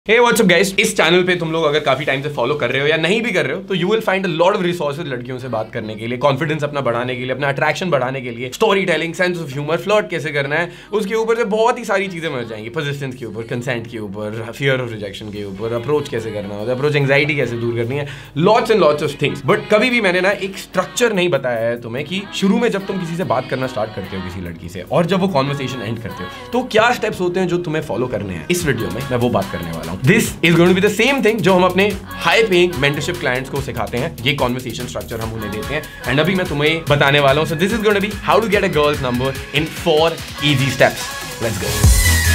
हे what's up guys, इस channel पे तुम लोग अगर काफी टाइम से फॉलो कर रहे हो या नहीं भी कर रहे हो तो you will find a lot of resources लड़कियों से बात करने के लिए, कॉन्फिडेंस अपना बढ़ाने के लिए, अपना अट्रैक्शन बढ़ाने के लिए, story telling, sense of humour, flirt कैसे करना है, उसके ऊपर से बहुत ही सारी चीजें मिल जाएंगी। परसिस्टेंस के ऊपर, कंसेंट के ऊपर, फियर ऑफ रिजेक्शन के ऊपर, अप्रोच कैसे करना होता है, अप्रोच एंग्जाइटी कैसे दूर करनी है, lots and lots of things. But कभी भी मैंने ना एक स्ट्रक्चर नहीं बताया है तुम्हें कि शुरू में जब तुम किसी से बात करना स्टार्ट करते हो किसी लड़की से और जब वो कॉन्वर्सेशन एंड करते हो तो क्या स्टेप्स होते हैं जो तुम्हें फॉलो करने हैं। इस वीडियो में मैं वो बात करने वाला हूँ। This is going to be the same thing जो हम अपने हाई पेइंग मेंटरशिप क्लाइंट्स को सिखाते हैं। ये कॉन्वर्सेशन स्ट्रक्चर हम उन्हें देते हैं एंड अभी मैं तुम्हें बताने वाला हूँ। So this is going to be how to get a girl's number in 4 easy steps. Let's go.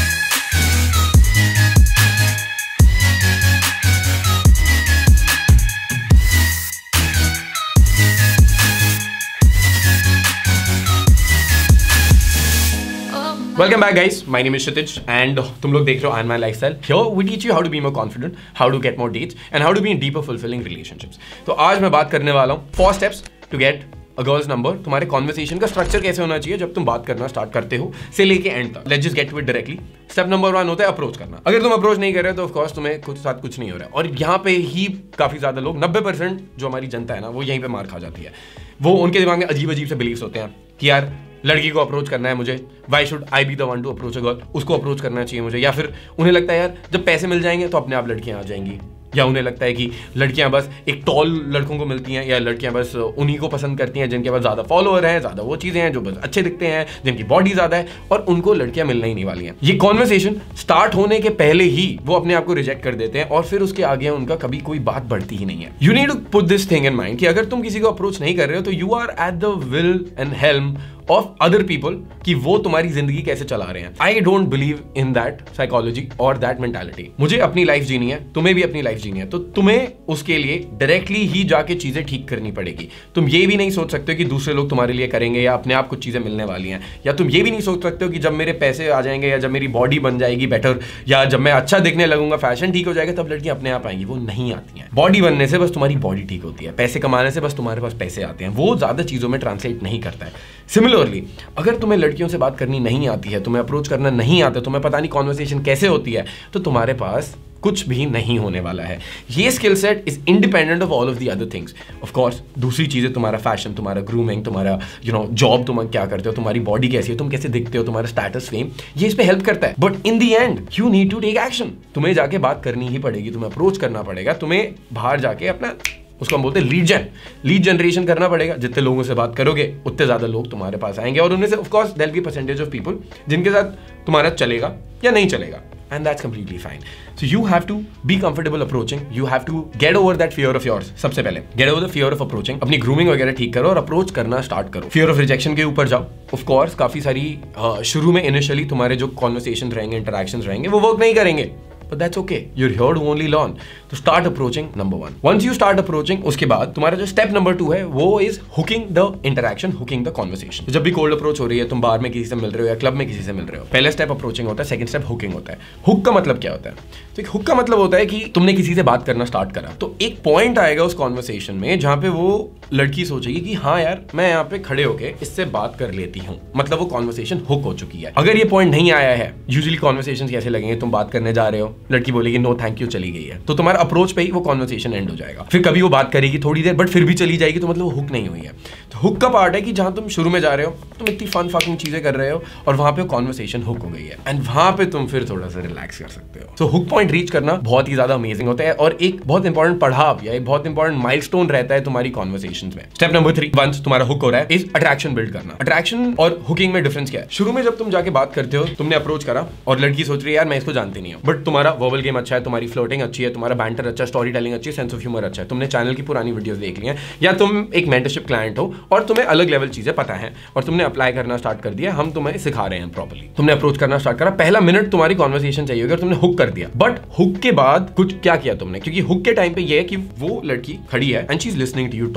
Welcome back guys, my name is Kshitij and तुम लोग देख रहे हो On My Lifestyle. Here we teach you how to be more confident, how to get more dates and how to be in deeper fulfilling relationships. तो आज मैं बात करने वाला हूँ 4 steps to get a girl's number। तुम्हारे conversation का structure कैसे होना चाहिए जब तुम बात करना स्टार्ट करते हो से लेके एंड तक। Let's just get to it directly. Step number 1 होता है अप्रोच करना। अगर तुम अप्रोच नहीं कर रहे हो तो ऑफ कोर्स तुम्हें कुछ नहीं हो रहा है। और यहाँ पे ही काफी ज्यादा लोग 90% जो हमारी जनता है ना वो यहीं पे मार खा जाती है। वो उनके दिमाग में अजीब अजीब से बिलीव्स होते हैं कि यार लड़की को अप्रोच करना है मुझे, why should I be the one to approach a girl, उसको अप्रोच करना चाहिए मुझे। या फिर उन्हें लगता है यार जब पैसे मिल जाएंगे तो अपने आप लड़कियां आ जाएंगी, या उन्हें लगता है कि लड़कियां बस एक टॉल लड़कों को मिलती हैं, या लड़कियां बस उन्हीं को पसंद करती हैं जिनके पास ज़्यादा फॉलोअर हैं, ज़्यादा वो चीज़ें हैं जो बस अच्छे दिखते हैं, जिनकी बॉडी ज़्यादा है, और उनको लड़कियां मिलना ही नहीं वाली हैं। ये कॉन्वर्सेशन स्टार्ट होने के पहले ही वो अपने आप को रिजेक्ट कर देते हैं और फिर उसके आगे उनका कभी कोई बात बढ़ती ही नहीं है। You need to put this thing in mind कि अगर तुम किसी को अप्रोच नहीं कर रहे हो तो you are at the will and helm of other people कि वो तुम्हारी जिंदगी कैसे चला रहे हैं। I don't believe in that psychology और दैट मेंटालिटी। मुझे अपनी लाइफ जीनी है, तुम्हें भी अपनी लाइफ जीनी है, तो तुम्हें उसके लिए डायरेक्टली ही जाके चीजें ठीक करनी पड़ेगी। तुम ये भी नहीं सोच सकते हो कि दूसरे लोग तुम्हारे लिए करेंगे या अपने आप कुछ चीजें मिलने वाली हैं, या तुम ये भी नहीं सोच सकते हो कि जब मेरे पैसे आ जाएंगे या जब मेरी बॉडी बन जाएगी बेटर या जब मैं अच्छा दिखने लगूंगा, फैशन ठीक हो जाएगा, तब लड़कियां अपने आप आएंगी। वो नहीं आती हैं। बॉडी बनने से बस तुम्हारी बॉडी ठीक होती है, पैसे कमाने से बस तुम्हारे पास पैसे आते हैं, वो ज्यादा चीजों में ट्रांसलेट नहीं करता है। सिमिलरली अगर तुम्हें लड़कियों से बात करनी नहीं आती है, तुम्हें अप्रोच करना नहीं आता, तुम्हें पता नहीं कॉन्वर्सेशन कैसे होती है, तो तुम्हारे पास कुछ भी नहीं होने वाला है। ये skill set is independent of all of the other things. Of course दूसरी चीजें, तुम्हारा फैशन, तुम्हारा ग्रूमिंग, तुम्हारा जॉब, तुम क्या करते हो, तुम्हारी बॉडी कैसी है, तुम कैसे दिखते हो, तुम्हारा स्टेटस, फेम, ये इस पे हेल्प करता है। But in the end you need to take action. तुम्हें जाके बात करनी ही पड़ेगी, तुम्हें अप्रोच करना पड़ेगा, तुम्हें बाहर जाके अपना उसको हम बोलते हैं लीड जनरेशन करना पड़ेगा। जितने लोगों से बात करोगे उतने ज्यादा लोग तुम्हारे पास आएंगे और उनमें से of course there will be percentage of people जिनके साथ तुम्हारा चलेगा या नहीं चलेगा, and that's completely fine. So you have to be comfortable approaching, you have to get over that fear of yours. सबसे पहले get over the fear of approaching, अपनी ग्रूमिंग वगैरह ठीक करो और अप्रोच करना स्टार्ट करो। फियर ऑफ रिजेक्शन के ऊपर जाओ। ऑफ कोर्स काफी सारी शुरू में इनिशियली तुम्हारे जो कॉन्वर्सेशन रहेंगे, इंटरेक्शन रहेंगे, वो वर्क नहीं करेंगे, but that's okay. You're here to only learn. तो start approaching number 1. Once you start approaching, उसके बाद तुम्हारा जो step number 2 है वो is hooking the interaction, hooking the conversation. तो जब भी cold approach हो रही है, तुम बार में किसी से मिल रहे हो या क्लब में किसी से मिल रहे हो, पहले step approaching होता है, second step hooking होता है। hook का मतलब क्या होता है? तो एक hook का मतलब होता है कि तुमने किसी से बात करना स्टार्ट करा तो एक पॉइंट आएगा उस कॉन्वर्सेशन में जहां पे वो लड़की सोचेगी कि हाँ यार मैं यहाँ पे खड़े होके इससे बात कर लेती हूँ, मतलब वो कॉन्वर्सेशन हुक हो चुकी है। अगर ये पॉइंट नहीं आया है, यूजुअली कॉन्वर्सेशन कैसे लगेंगे, तुम बात करने जा रहे हो, लड़की बोलेगी नो थैंक यू, चली गई है, तो तुम्हारा अप्रोच पे ही वो कॉन्वर्सेशन एंड हो जाएगा। फिर कभी वो बात करेगी थोड़ी देर बट फिर भी चली जाएगी, तो मतलब वो हुक नहीं हुई है। तो हुक का पार्ट है कि जहां तुम शुरू में जा रहे हो, तुम इतनी फन फकिंग चीजें कर रहे हो और वहां पे कॉन्वर्सेशन हुक हो गई है एंड वहां पे तुम फिर थोड़ा सा रिलैक्स कर सकते हो। तो हुक पॉइंट रीच करना बहुत ही ज्यादा अमेजिंग होता है और एक बहुत इंपॉर्टेंट पड़ाव या एक बहुत इंपॉर्टेंट माइलस्टोन रहता है तुम्हारी कॉन्वर्सेशन में। स्टेप नंबर 3, वंस तुम्हारा हुक हो रहा है, इज अट्रैक्शन बिल्ड करना। अट्रैक्शन और हुकिंग में डिफरेंस क्या है? शुरू में जब तुम जाके बात करते हो, तुमने अप्रोच करा और लड़की सोच रही है यार मैं इसको जानती नहीं हूं, बट तुम्हारा वर्बल गेम अच्छा है, तुम्हारी फ्लोटिंग अच्छी है, तुम्हारा बैंटर अच्छा, स्टोरी टेलिंग अच्छी है, सेंस ऑफ ह्यूमर अच्छा है, तुमने चैनल की पुरानी वीडियोस देख ली हैं, या तुम एक मेंटरशिप क्लाइंट हो और तुम्हें अलग लेवल चीजें पता है और तुमने अप्लाई करना स्टार्ट कर दिया, हम तुम्हें सिखा रहे हैं प्रॉपर्ली, तुमने अप्रोच करना स्टार्ट करा, पहला मिनट तुम्हारी कॉन्वर्सेशन चाहिए अगर तुमने हुक कर दिया। बट हुक के बाद कुछ क्या किया तुमने, क्योंकि हुक के टाइम पे ये है कि वो लड़की खड़ी है and she is listening to you talk.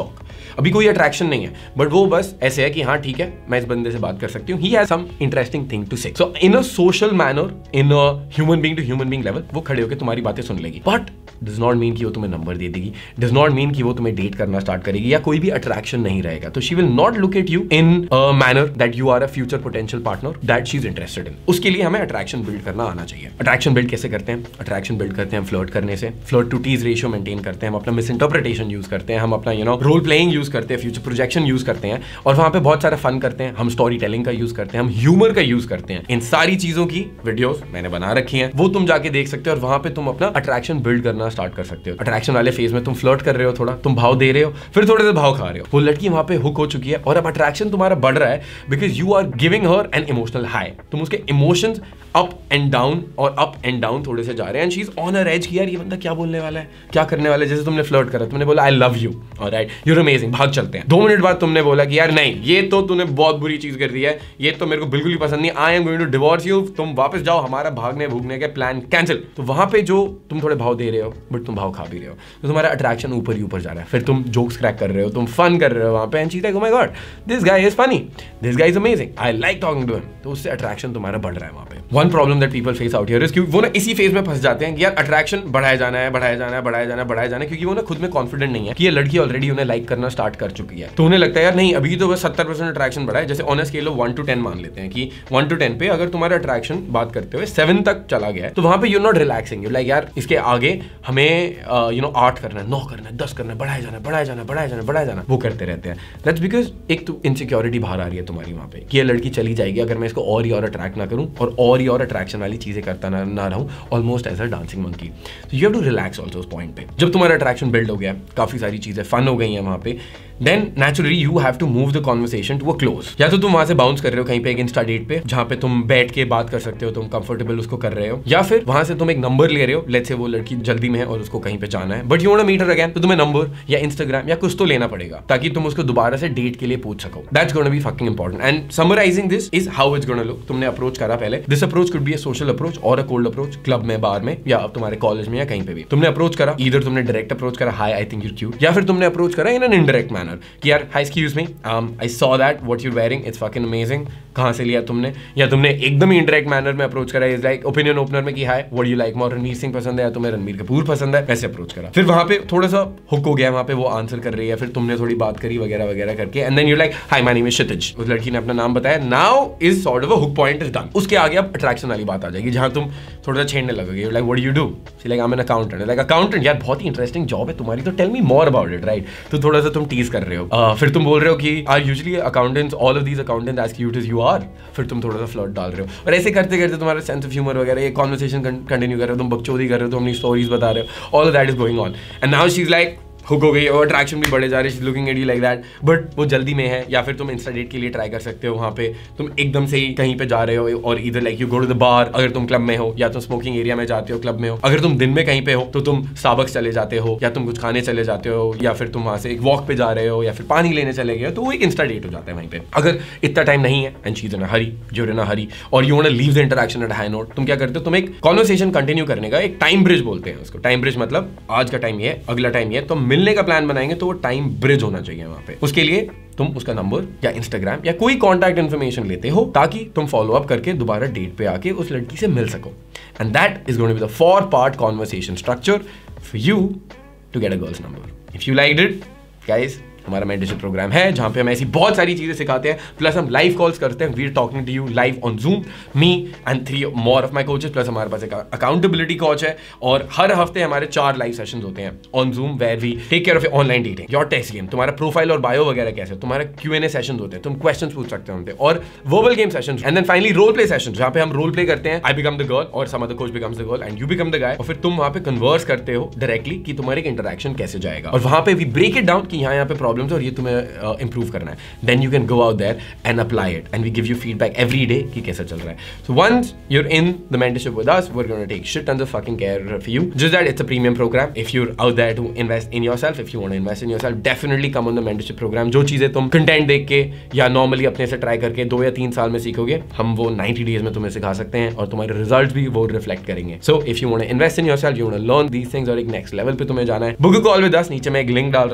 अभी कोई अट्रैक्शन नहीं है, बट वो बस ऐसे है कि हाँ ठीक है मैं इस बंदे से बात कर सकती हूँ, he has some interesting thing to say. So in a social manner, in a human being to human being level वो खड़े होकर तुम्हारी बातें सुन लेगी, बट डज नॉट मीन कि वो तुम्हें नंबर दे देगी, डज नॉट मीन कि वो तुम्हें डेट करना स्टार्ट करेगी या कोई भी अट्रैक्शन नहीं रहेगा। तो she will not look at you in a manner that you are a future potential partner that she is interested in. उसके लिए हमें अट्रैक्शन बिल्ड करना आना चाहिए। अट्रैक्शन बिल्ड कैसे करते हैं? अट्रैक्शन बिल्ड करते हैं फ्लर्ट करने से, flirt to tease ratio maintain करते हैं, हम अपना मिस इंटरप्रिटेशन यूज करते हैं, हम अपना रोल प्लेइंग यूज करते हैं, फ्यूचर प्रोजेक्शन यूज करते हैं और वहां पे बहुत सारा फन करते हैं, हम स्टोरी टेलिंग का यूज करते हैं, हम ह्यूमर का यूज करते हैं। इन सारी चीजों की वीडियोस मैंने बना रखी हैं, वो तुम जाके देख सकते हो और वहां पे तुम अपना अट्रैक्शन बिल्ड करना स्टार्ट कर सकते हो। अट्रैक्शन वाले फेज में तुम फ्लर्ट कर रहे हो, थोड़ा तुम भाव दे रहे हो, फिर थोड़े से भाव खा रहे हो, वो लड़की वहां पे हुक हो चुकी है और अब अट्रैक्शन तुम्हारा बढ़ रहा है because you are giving her an emotional high. तुम उसके इमोशंस अप एंड डाउन और अप एंड डाउन थोड़े से जा रहे हैं and she is on her edge कि यार ये बंदा क्या बोलने वाला है, क्या करने वाला है। जैसे तुमने फ्लर्ट करा, तुमने बोला I love you, alright you are amazing, भाग चलते हैं। 2 मिनट बाद तुमने बोला कि यार नहीं ये तो तूने बहुत बुरी चीज कर दी है, ये तो मेरे को बिल्कुल ही पसंद नहीं, I am going to divorce you, तुम वापस जाओ, हमारा भागने भूगने के प्लान कैंसिल। तो वहां पे जो तुम थोड़े भाव दे रहे हो बट तुम भाव खा भी रहे हो, तो तुम्हारा अट्रैक्शन ऊपर ही ऊपर जा रहा है। फिर तुम जोक्स क्रैक कर रहे हो, तुम फन कर रहे हो वहां पे and she is like oh my God this guy is funny, this guy is amazing, I like talking to him. तो उससे अट्रैक्शन तुम्हारा बढ़ रहा है वहां पे। One problem that people face out here is कि वो ना इसी फेज में फंस जाते हैं कि यार अट्रैक्शन बढ़ाया जाना है, बढ़ाया जाना है, बढ़ाया जाना है, बढ़ाया जाना है, क्योंकि वो ना खुद में कॉन्फिडेंट नहीं है कि ये लड़की ऑलरेडी उन्हें लाइक करना स्टार्ट कर चुकी है। तो उन्हें लगता है यार नहीं अभी तो बस 70% अट्रैक्शन बढ़ा है। जैसे on a scale of 1 to 10 मान लेते हैं कि 1 to 10 पे अगर तुम्हारा अट्रैक्शन बात करते हुए 7 तक चला गया है तो वहां पे you not relaxing, you like यार इसके आगे हमें 8 करना है, 9 करना है, 10 करना है, बढ़ाया जाना है, बढ़ाया जाना है, बढ़ाया जाना है, बढ़ाया जाना, वो करते रहते हैं। दैट्स बिकॉज एक तो इनसिक्योरिटी बाहर आ रही है तुम्हारी वहां पे कि ये लड़की चली जाएगी अगर मैं इसको और ही और अट्रैक्ट ना करूं और ही और अट्रैक्शन वाली चीजें करता ना रहूं, almost as a dancing monkey. So you have to relax also उस पॉइंट पे। जब तुम्हारा अट्रैक्शन बिल्ड हो गया, काफी सारी चीजें फन हो गई हैं वहां पे, then naturally you have to move the conversation to a close। या तो तुम वहां से बाउंस कर रहे हो कहीं पे एक इंस्टा डेट पे जहां पे तुम बैठ के बात कर सकते हो, तुम कंफर्टेबल उसको कर रहे हो, या फिर वहां से तुम एक नंबर ले रहे हो, लेट्स से वो लड़की जल्दी में है और उसको कहीं पे जाना है but you want to meet her again, तो तुम्हें नंबर या इंस्टाग्राम या कुछ तो लेना पड़ेगा ताकि तुम उसको दोबारा से डेट के लिए पूछ सको। That's gonna be fucking important and summarising this is how it's gonna look. तुमने अप्रोच करा पहले, this approach could be a social approach और अ कोल्ड अप्रोच, क्लब में, बार में या तुम्हारे कॉलेज में या कहीं पे भी तुमने अप्रोच करा। ईदर तुमने डायरेक्ट अप्रोच करा, hi I think you cute, या फिर तुमने अप्रोच करा इन एन इनडायरेक्ट मैनर कि यार हाय excuse me, I saw that what you're wearing, it's fucking amazing, कहाँ से लिया तुमने, या तुमने एकदम ही इंडायरेक्ट मैनर में अप्रोच करा, इज लाइक ओपिनियन ओपनर में कि hi what do you like more, Ranveer Singh पसंद है या तुम्हें रणवीर कपूर पसंद है, वैसे अप्रोच करा। फिर वहां पे थोड़ा सा हुक हो गया, वहां पे वो आंसर कर रही है, फिर तुमने थोड़ी बात करी वगैरह वगैरह करके and then you like hi my name is Kshitij, उस लड़की ने अपना नाम बताया, now is sort of a hook point is done. उसके आगे अब अट्रैक्शन वाली बात आ जाएगी जहां तुम थोड़ा सा छेड़ने लगोगे, you like what do you do, she like I am an accountant, like accountant यार बहुत ही इंटरेस्टिंग जॉब है तुम्हारी, तो tell me more about it, right. तो थोड़ा सा तुम टीज कर रहे हो, फिर तुम बोल रहे हो कि are usually accountants, all of these accountants as cute as you are, फिर तुम थोड़ा सा फ्लर्ट डाल रहे हो और ऐसे करते करते तुम्हारा सेंस ऑफ ह्यूमर वगैरह ये कॉन्वर्सेशन कंटिन्यू कर रहे हो, तुम बकचोदी कर रहे हो, तुम अपनी स्टोरीज बता रहे हो, all of that is going on and now she is like hook हो गई और अट्रैक्शन भी बढ़े जा रही है, looking at you like that, but वो जल्दी में है। या फिर तुम इंस्टा डेट के लिए ट्राई कर सकते हो, वहाँ पे तुम एकदम से ही कहीं पे जा रहे हो और इधर like you go to the bar अगर तुम क्लब में हो, या तुम स्मोकिंग एरिया में जाते हो क्लब में हो, अगर तुम दिन में कहीं पे हो तो तुम स्टारबक्स चले जाते हो या तुम कुछ खाने चले जाते हो, या फिर तुम वहाँ से एक वॉक पे जा रहे हो या फिर पानी लेने चले गए हो, तो वो एक इंस्टा डेट हो जाता है वहीं पे। अगर इतना टाइम नहीं है and she is in a hurry, you are in a hurry और you want to leave the interaction at high note, तुम क्या करते हो, तुम एक कॉन्वर्सेशन कंटिन्यू करने का एक टाइम ब्रिज बोलते हैं उसको। टाइम ब्रिज मतलब आज का टाइम ये, अगला टाइम ये, तो मिलने का प्लान बनाएंगे तो वो टाइम ब्रिज होना चाहिए वहां पे। उसके लिए तुम उसका नंबर या इंस्टाग्राम या कोई कॉन्टैक्ट इन्फॉर्मेशन लेते हो ताकि तुम फॉलो अप करके दोबारा डेट पे आके उस लड़की से मिल सको। And that is going to be the 4-part conversation structure for you to get a girl's number. If you liked it guys, हमारा मेंटरशिप प्रोग्राम है जहां पे हम ऐसी बहुत सारी चीजें सिखाते हैं, प्लस हम लाइव कॉल्स करते हैं, we are talking to you live on Zoom, me and 3 more of my coaches, plus हमारे पास एक अकाउंटेबिलिटी कोच है और हर हफ्ते हमारे 4 लाइव सेशंस होते हैं on Zoom where we take care of your online dating, your text game, तुम्हारा प्रोफाइल और बायो वगैरह कैसे, तुम्हारा Q&A सेशंस होते हैं, तुम क्वेश्चंस पूछ सकते हो और verbal game sessions, and then finally role play sessions जहां पे हम रोल प्ले करते हैं, आई बिकम द गर्ल और some other coach becomes the girl and you become the guy, और फिर तुम वहां पे कन्वर्स करते हो डायरेक्टली कि तुम्हारे इंटरेक्शन कैसे जाएगा, और वहां पे वी ब्रेक इट डाउन कि यहाँ पे प्रॉब्लम्स और ये तुम्हें improve करना है, then you can go out there and apply it and we give you feedback every day कि कैसा चल रहा है। So once you're in the mentorship with us, we're going to take shit tons of fucking care for you, just that it's a premium program. If you're out there to invest in yourself, if you want to invest in yourself, definitely come on the mentorship program। जो चीजें तुम content देख के या normally अपने से try करके 2 या 3 साल में सीखोगे, हम वो 90 डेज में तुम्हें सिखा सकते हैं और तुम्हारे रिजल्ट भी वो रिफ्लेक्ट करेंगे। So if you want to invest in yourself, you want to learn these things और एक नेक्स्ट लेवल पे तुम्हें जाना है, book a call with us, नीचे मैं एक लिंक डाल रहा हूँ,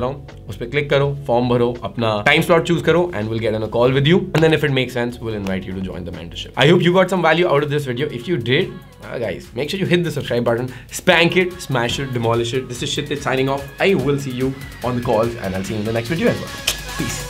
उस पर क्लिक करो, फॉर्म भरो, अपना टाइम स्लॉट चूज करो and we'll get on a call with you, and then if it makes sense we'll invite you to join the mentorship. I hope you got some value out of this video. If you did, guys, make sure you hit the subscribe button, spank it, smash it, demolish it. This is Kshitij signing off. I will see you on the calls and I'll see you in the next video as well. Peace.